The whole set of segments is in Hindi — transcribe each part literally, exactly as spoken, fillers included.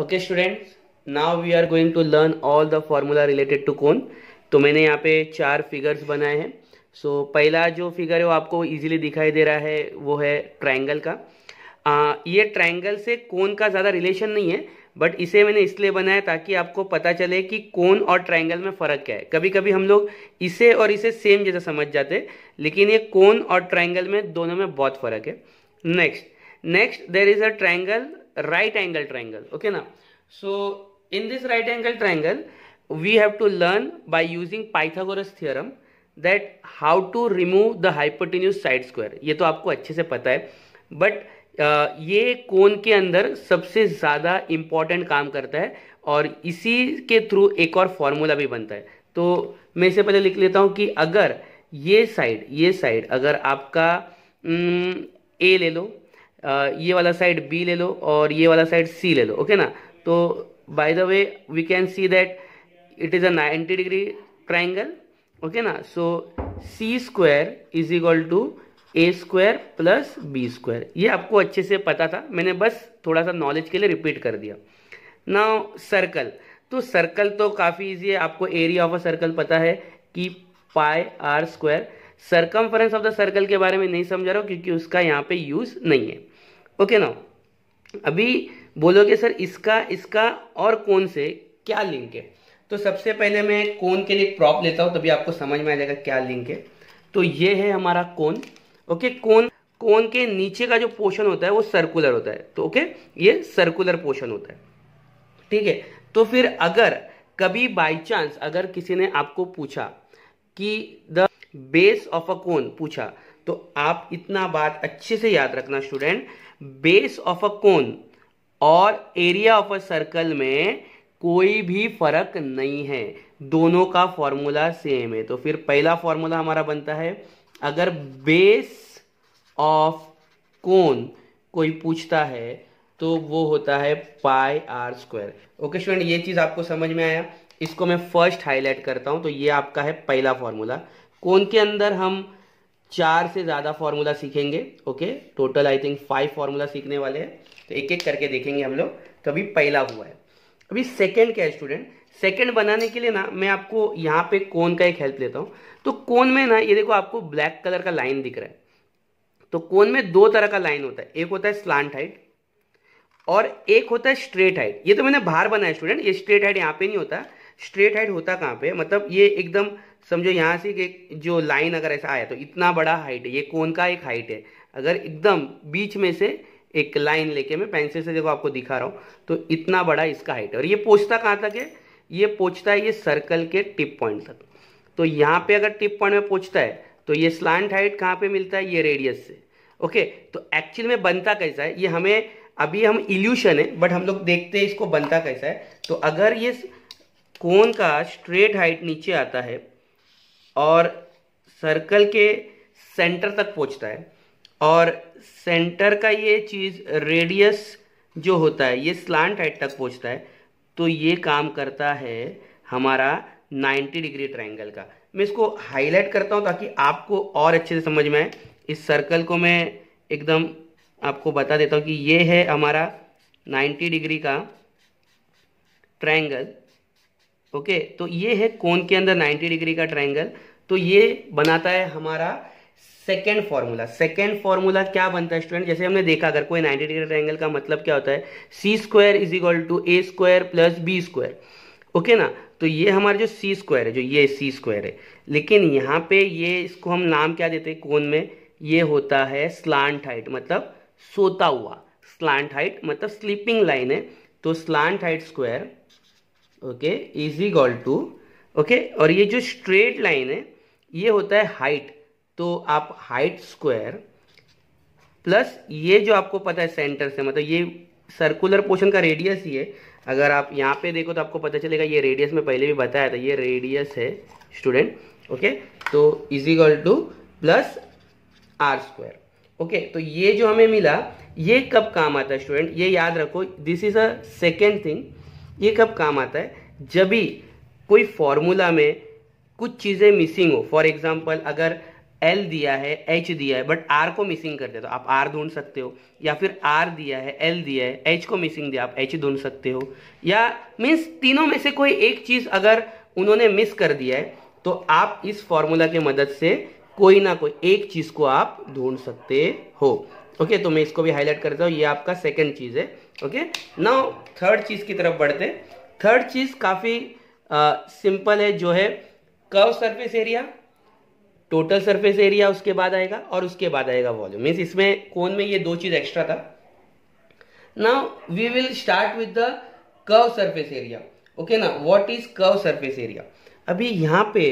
Okay students, now we are going to learn all the formula related to cone. तो मैंने यहाँ पे चार फिगर्स बनाए हैं। सो so, पहला जो फिगर है वो आपको इजीली दिखाई दे रहा है, वो है ट्रायंगल का। आ, ये ट्रायंगल से कोन का ज़्यादा रिलेशन नहीं है, बट इसे मैंने इसलिए बनाया ताकि आपको पता चले कि कोन और ट्रायंगल में फ़र्क क्या है। कभी कभी हम लोग इसे और इसे सेम जैसा समझ जाते हैं, लेकिन ये कोन और ट्रायंगल में दोनों में बहुत फ़र्क है। Next next there is a triangle, right angle triangle, okay na? So in this right angle triangle we have to learn by using Pythagoras theorem that how to remove the hypotenuse side square। ये तो आपको अच्छे से पता है, बट uh, ये कोन के अंदर सबसे ज़्यादा इम्पॉर्टेंट काम करता है और इसी के थ्रू एक और फॉर्मूला भी बनता है। तो मैं इससे पहले लिख लेता हूँ कि अगर ये साइड ये साइड अगर आपका ए ले लो, Uh, ये वाला साइड B ले लो और ये वाला साइड C ले लो, ओके ना? तो by the way we can see that it is a ninety degree triangle, okay ना? So c square is equal to a square plus b square. ये आपको अच्छे से पता था, मैंने बस थोड़ा सा नॉलेज के लिए रिपीट कर दिया। नाउ सर्कल, तो सर्कल तो काफ़ी इजी है, आपको एरिया ऑफ अ सर्कल पता है कि pi r square. Circumference of the circle के बारे में नहीं समझा रहा हूँ क्योंकि उसका यहाँ पे यूज नहीं है, ओके ना? अभी बोलोगे सर इसका इसका और कोन से क्या लिंक है? तो सबसे पहले मैं कोन के लिए प्रॉप लेता हूँ, तभी आपको समझ में आ जाएगा क्या लिंक है। तो ये है हमारा कोन, ओके। कोन कोन के नीचे का जो पोर्शन होता है वो सर्कुलर होता है, तो ओके ये सर्कुलर पोर्शन होता है, ठीक है। तो फिर अगर कभी बाई चांस अगर किसी ने आपको पूछा कि the base of a cone पूछा, तो आप इतना बात अच्छे से याद रखना student, base of a cone और एरिया ऑफ अ सर्कल में कोई भी फर्क नहीं है, दोनों का फॉर्मूला सेम है। तो फिर पहला फॉर्मूला हमारा बनता है, अगर बेस ऑफ कोन कोई पूछता है तो वो होता है pi r square. Okay student, ये चीज आपको समझ में आया? इसको मैं फर्स्ट हाईलाइट करता हूं। तो ये आपका है पहला फॉर्मूला। कोन के अंदर हम चार से ज्यादा फॉर्मूला सीखेंगे, okay. Total I think five formula सीखने वाले हैं, तो एक एक करके देखेंगे हम लोग। तो अभी पहला हुआ है, अभी सेकंड क्या है स्टूडेंट? सेकंड बनाने के लिए ना मैं आपको यहाँ पे कोन का एक हेल्प लेता हूँ। तो कोन में ना ये देखो आपको ब्लैक कलर का लाइन दिख रहा है। तो कोन में दो तरह का लाइन होता है, एक होता है स्लांट हाइट और एक होता है स्ट्रेट हाइट। ये तो मैंने बाहर बनाया स्टूडेंट, ये स्ट्रेट हाइट यहाँ पे नहीं होता। स्ट्रेट हाइट होता कहाँ पे? मतलब ये एकदम समझो यहाँ से एक जो लाइन अगर ऐसा आया तो इतना बड़ा हाइट है, ये कोन का एक हाइट है। अगर एकदम बीच में से एक लाइन लेके मैं पेंसिल से देखो आपको दिखा रहा हूँ, तो इतना बड़ा इसका हाइट है। और ये पहुँचता कहाँ तक है? ये पहुँचता है ये सर्कल के टिप पॉइंट तक। तो यहाँ पे अगर टिप पॉइंट में पहुँचता है तो ये स्लांट हाइट कहाँ पे मिलता है? ये रेडियस से, ओके। तो एक्चुअल में बनता कैसा है ये हमें अभी हम इल्यूशन है, बट हम लोग देखते हैं इसको बनता कैसा है। तो अगर ये कोन का स्ट्रेट हाइट नीचे आता है और सर्कल के सेंटर तक पहुंचता है और सेंटर का ये चीज़ रेडियस जो होता है ये स्लांट हाइट तक पहुंचता है, तो ये काम करता है हमारा नाइंटी डिग्री ट्रायंगल का। मैं इसको हाईलाइट करता हूं ताकि आपको और अच्छे से समझ में आए। इस सर्कल को मैं एकदम आपको बता देता हूं कि ये है हमारा नाइंटी डिग्री का ट्रायंगल, ओके। तो ये है कोन के अंदर नाइंटी डिग्री का ट्रायंगल। तो ये बनाता है हमारा सेकेंड फॉर्मूला। सेकेंड फॉर्मूला क्या बनता है स्टूडेंट? जैसे हमने देखा अगर कोई नाइंटी डिग्री ट्रायंगल का मतलब क्या होता है, c square is equal to a square plus b square, okay ना? तो ये हमारा जो सी स्क्वायर है, जो ये सी स्क्वायर है, लेकिन यहाँ पे ये इसको हम नाम क्या देते हैं कोन में? ये होता है स्लांट हाइट, मतलब सोता हुआ। स्लांट हाइट मतलब स्लीपिंग लाइन है। तो slant height square, okay, is equal to, okay. और ये जो स्ट्रेट लाइन है ये होता है हाइट, तो आप हाइट स्क्वायर प्लस ये जो आपको पता है सेंटर से, मतलब ये सर्कुलर पोर्शन का रेडियस ही है। अगर आप यहाँ पे देखो तो आपको पता चलेगा ये रेडियस में पहले भी बताया था, ये रेडियस है स्टूडेंट, ओके। तो is equal to plus r square, okay. तो ये जो हमें मिला ये कब काम आता है स्टूडेंट? ये याद रखो, this is a second thing. ये कब काम आता है? जब भी कोई फॉर्मूला में कुछ चीज़ें मिसिंग हो। फॉर एग्जांपल अगर L दिया है, H दिया है, बट R को मिसिंग कर दिया तो आप R ढूंढ सकते हो, या फिर R दिया है, L दिया है, H को मिसिंग दिया आप H ढूंढ सकते हो, या मीन्स तीनों में से कोई एक चीज अगर उन्होंने मिस कर दिया है तो आप इस फॉर्मूला की मदद से कोई ना कोई एक चीज को आप ढूंढ सकते हो। ओके, तो मैं इसको भी हाईलाइट करता हूँ, ये आपका सेकंड चीज है। ओके, नाउ थर्ड चीज की तरफ बढ़ते। थर्ड चीज काफी सिंपल है, जो है curve surface area, total surface area उसके बाद आएगा और उसके बाद आएगा वॉल्यूम। मीन्स इसमें कोन में ये दो चीज एक्स्ट्रा था। Now we will start with the curve surface area. Okay ना, what is curve surface area? अभी यहां पे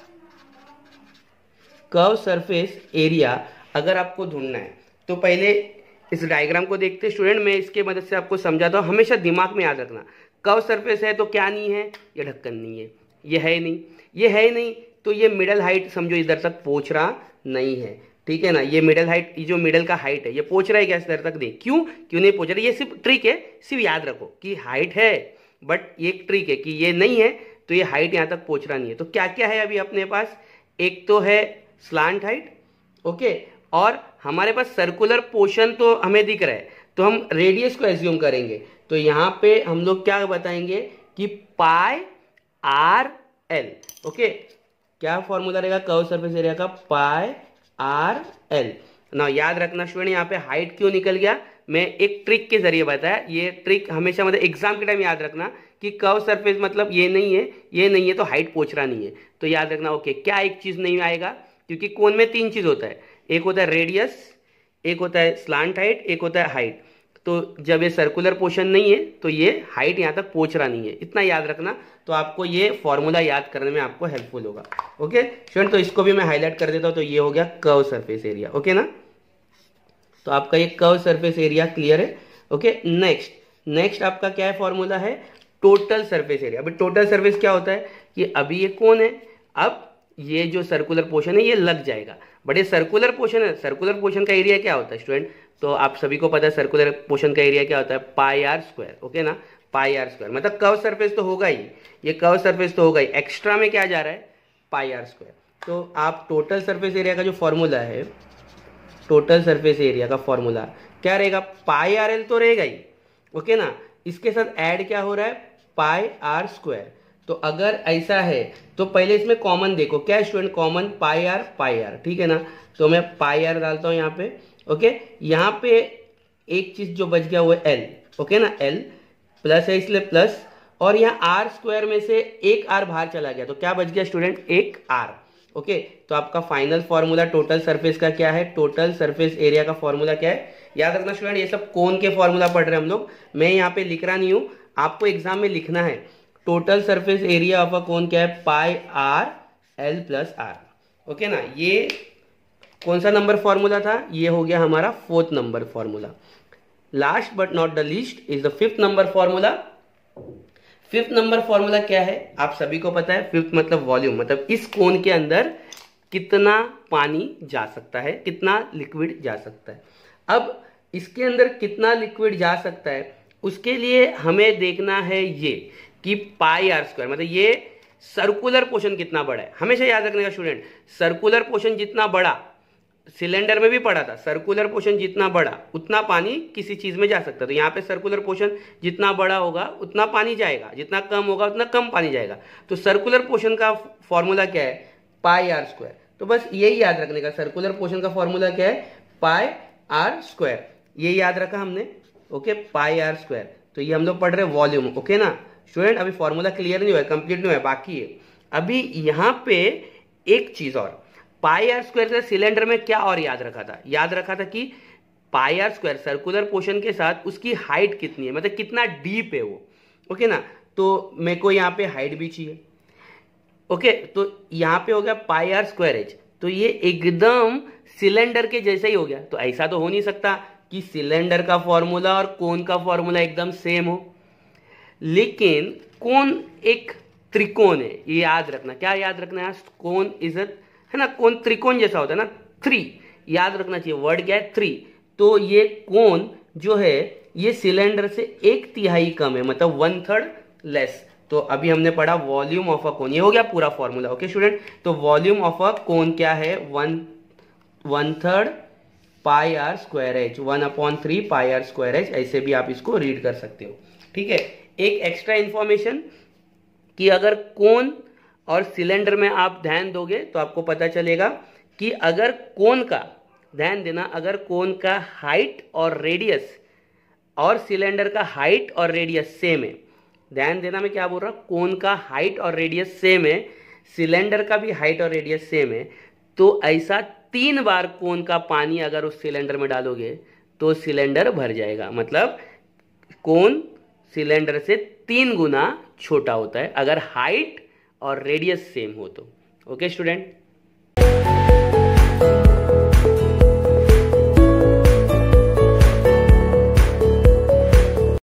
कर्व सरफेस एरिया अगर आपको ढूंढना है तो पहले इस डायग्राम को देखते स्टूडेंट, मैं इसके मदद से आपको समझाता हूं। हमेशा दिमाग में याद रखना, कर्व सरफेस है तो क्या नहीं है, ये ढक्कन नहीं है, ये है नहीं, ये है नहीं, तो ये मिडल हाइट समझो इधर तक पहुंच रहा नहीं है। ठीक है ना, ये मिडल हाइट, ये जो मिडल का हाइट है ये पहुंच रहा है क्या इधर तक? नहीं। क्यों क्यों नहीं पहुंच रहा? ये सिर्फ ट्रिक है, सिर्फ याद रखो कि हाइट है, बट ये एक ट्रिक है कि ये नहीं है तो ये हाइट यहां तक पहुंच रहा नहीं है। तो क्या क्या है अभी अपने पास? एक तो है स्लांट हाइट, ओके, और हमारे पास सर्कुलर पोर्शन तो हमें दिख रहा है, तो हम रेडियस को एज्यूम करेंगे। तो यहां पे हम लोग क्या बताएंगे कि पाई आर एल। ओके, क्या फॉर्मूला रहेगा कर्व सरफेस एरिया का? Pi r l. ना याद रखना स्टूडेंट, यहाँ पे हाइट क्यों निकल गया, मैं एक ट्रिक के जरिए बताया। ये ट्रिक हमेशा मतलब एग्जाम के टाइम याद रखना कि कर्व सरफेस मतलब ये नहीं है, ये नहीं है तो हाइट पहुंच रहा नहीं है, तो याद रखना। ओके, क्या एक चीज नहीं आएगा? क्योंकि कोन में तीन चीज होता है, एक होता है रेडियस, एक होता है स्लांट हाइट, एक होता है हाइट। तो जब ये सर्कुलर पोर्शन नहीं है तो ये हाइट यहाँ तक पहुंच रहा नहीं है, इतना याद रखना। तो आपको ये फॉर्मूला याद करने में आपको हेल्पफुल होगा। ओके स्टूडेंट, तो इसको भी मैं हाईलाइट कर देता हूँ। तो ये हो गया कर्व सरफेस एरिया। ओके ना, तो आपका ये कर्व सरफेस एरिया क्लियर है। ओके, नेक्स्ट नेक्स्ट आपका क्या है फॉर्मूला है? Total surface area. अभी टोटल सरफेस क्या होता है कि अभी ये कौन है, अब ये जो सर्कुलर पोर्शन है ये लग जाएगा, बट ये सर्कुलर पोर्शन है, सर्कुलर पोर्शन का एरिया क्या होता है स्टूडेंट? तो आप सभी को पता है सर्कुलर पोर्शन का एरिया क्या होता है? Pi r square. ओके ना, पाई आर स्क्वायर मतलब कर्व सरफेस तो होगा ही, ये कर्व सरफेस तो होगा ही, एक्स्ट्रा में क्या जा रहा है? Pi r square. तो आप टोटल सरफेस एरिया का जो फॉर्मूला है, टोटल सरफेस एरिया का फॉर्मूला क्या रहेगा? पाई आर एल तो रहेगा ही। ओके ना, इसके साथ ऐड क्या हो रहा है? Pi r square. तो अगर ऐसा है तो पहले इसमें कॉमन देखो, क्या है student? Common pi r pi r. ठीक है ना, तो मैं पाई आर डालता हूं यहाँ पे। ओके, यहाँ पे एक चीज जो बच गया वो एल। ओके ना, एल प्लस है इसलिए प्लस, और यहाँ आर स्क्वायर में से एक आर बाहर चला गया तो क्या बच गया स्टूडेंट? एक आर। ओके, तो आपका फाइनल फॉर्मूला टोटल सरफेस का क्या है? टोटल सरफेस एरिया का फॉर्मूला क्या है? याद रखना स्टूडेंट, ये सब कोन के फॉर्मूला पढ़ रहे हैं हम लोग, मैं यहाँ पे लिख रहा नहीं हूँ, आपको एग्जाम में लिखना है। Total surface area of a cone क्या है? Pi r l plus r. Okay ना, ये कौन सा नंबर फॉर्मूला था? ये हो गया हमारा fourth number formula. Last but not the least is the fifth number formula. Fifth number formula क्या है? आप सभी को पता है, फिफ्थ मतलब वॉल्यूम, मतलब इस कोन के अंदर कितना पानी जा सकता है, कितना लिक्विड जा सकता है। अब इसके अंदर कितना लिक्विड जा सकता है, उसके लिए हमें देखना है ये कि पाई आर स्क्वायर मतलब ये सर्कुलर पोर्शन कितना बड़ा है। हमेशा याद रखने का स्टूडेंट, सर्कुलर पोर्शन जितना बड़ा, सिलेंडर में भी पढ़ा था, सर्कुलर पोर्शन जितना बड़ा उतना पानी किसी चीज में जा सकता है। तो यहाँ पे सर्कुलर पोर्शन जितना बड़ा होगा उतना पानी जाएगा, जितना कम होगा उतना कम पानी जाएगा। तो सर्कुलर पोर्शन का फॉर्मूला क्या है? Pi r square. तो बस यही याद रखने का, सर्कुलर पोर्शन का फॉर्मूला क्या है? Pi r square. ये याद रखा हमने। Okay, pi r square. तो ये हम लोग पढ़ रहे हैं वॉल्यूम। ओके ना स्टूडेंट, अभी फॉर्मूला क्लियर नहीं हुआ है, कंप्लीट नहीं हुआ है, बाकी है। अभी यहाँ पे एक चीज और, पाई आर स्क्वायर से सिलेंडर में क्या और याद रखा था? याद रखा था कि pi r square circular portion के साथ उसकी हाइट कितनी है, मतलब कितना डीप है वो। ओके ना, तो मेरे को यहाँ पे हाइट भी चाहिए। ओके, तो यहाँ पे हो गया पाई आर स्क्वायर एच, तो ये एकदम सिलेंडर के जैसा ही हो गया। तो ऐसा तो हो नहीं सकता कि सिलेंडर का फॉर्मूला और कोन का फॉर्मूला एकदम सेम हो, लेकिन कोन एक त्रिकोण है, ये याद रखना। क्या याद रखना है? कोन इज अ, है ना, कोन त्रिकोण जैसा होता है ना, थ्री याद रखना चाहिए। वर्ड क्या है? थ्री। तो ये कोन जो है ये सिलेंडर से एक तिहाई कम है, मतलब वन थर्ड लेस। तो अभी हमने पढ़ा वॉल्यूम ऑफ अ कोन, ये हो गया पूरा फॉर्मूला। ओके स्टूडेंट, तो वॉल्यूम ऑफ अ कोन क्या है? One one third pi r square h, one upon three pi r square h, ऐसे भी आप इसको रीड कर सकते हो। ठीक है, एक एक्स्ट्रा इंफॉर्मेशन कि अगर कोन और सिलेंडर में आप ध्यान दोगे तो आपको पता चलेगा कि अगर कोन का, ध्यान देना, अगर कोन का हाइट और रेडियस और सिलेंडर का हाइट और रेडियस सेम है, ध्यान देना मैं क्या बोल रहा हूँ, कोन का हाइट और रेडियस सेम है, सिलेंडर का भी हाइट और रेडियस सेम है, तो ऐसा तीन बार कोन का पानी अगर उस सिलेंडर में डालोगे तो सिलेंडर भर जाएगा। मतलब कोन सिलेंडर से तीन गुना छोटा होता है अगर हाइट और रेडियस सेम हो तो। Okay student.